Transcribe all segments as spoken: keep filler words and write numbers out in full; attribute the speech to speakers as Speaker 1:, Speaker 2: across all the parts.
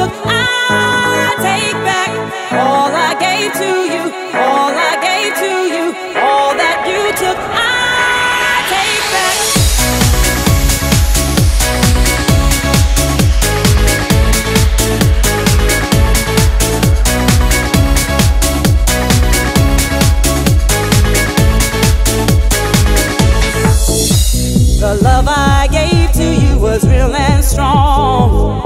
Speaker 1: took, I take back. All I gave to you, all I gave to you, all that you took, I take back. The love I gave to you was real and strong,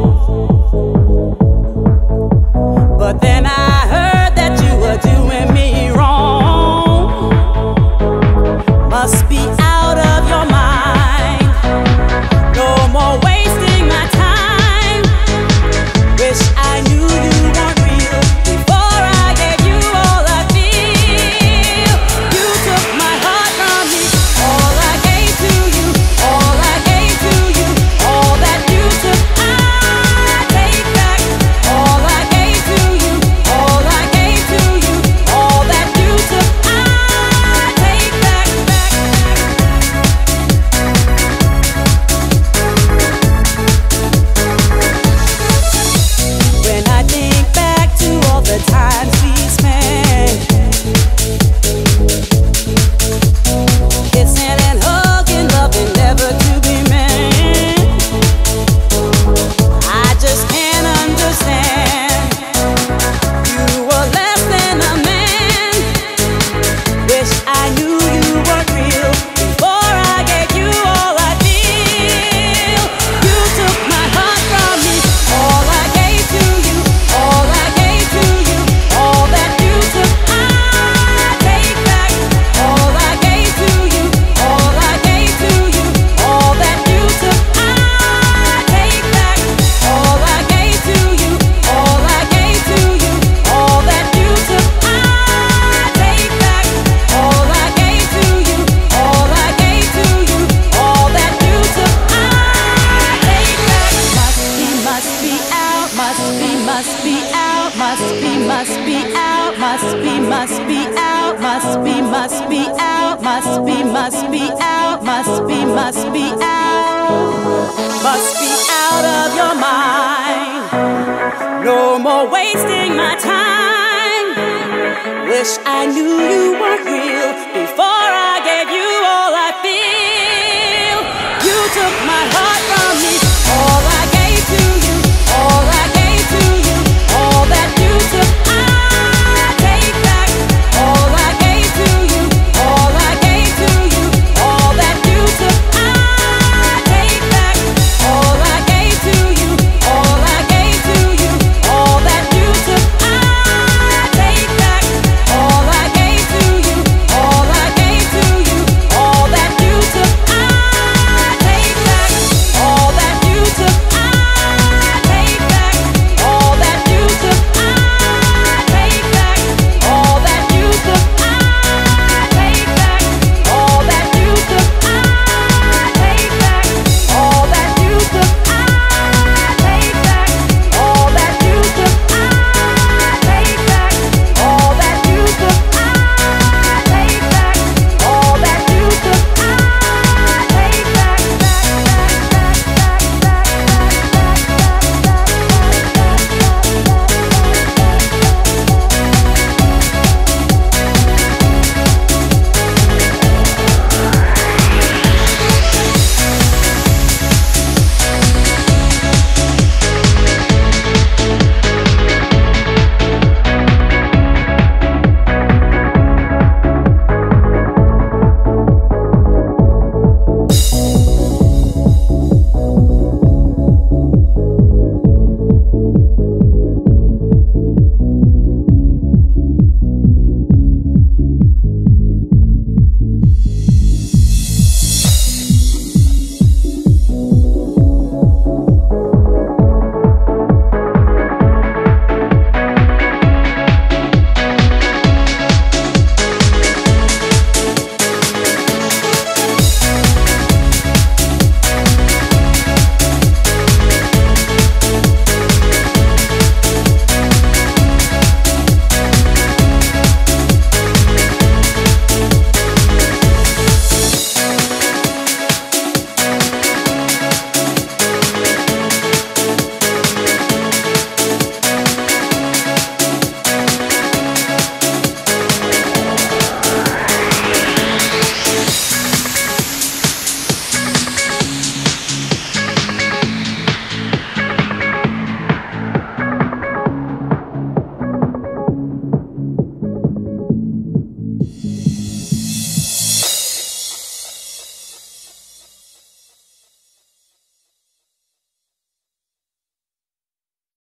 Speaker 1: but then I heard that you were doing me wrong. Must be out of your mind. No more wasting my time. Wish I knew you weren't real before I gave you all I feel. You took my heart from me. All I gave to you, all I gave to you, all that you took, I take back. All I gave to you, all I gave to you, all that you took, I take back, back, When I think back to all the times we spent, kissing and hugging, loving, never to be meant, I just can't understand. You were less than a man. Wish I knew you weren't real before I gave you all I feel. You took my heart from me. All I gave to you, all I gave to you, all that you took, I take back. All I gave to you, all I gave to you, all that you took, I take back. All I gave to you, all I gave to you, all that you took, I take back. All I gave to you, all I gave to you, all that you took, I take back. Must be, must be out, must be, must be out, must be, must be out, must be, must be out, must be, must be out, must be, must be out, must be, must be out, must be out of your mind. No more wasting my time. Wish I knew you weren't real before I gave you all I feel. You took my heart from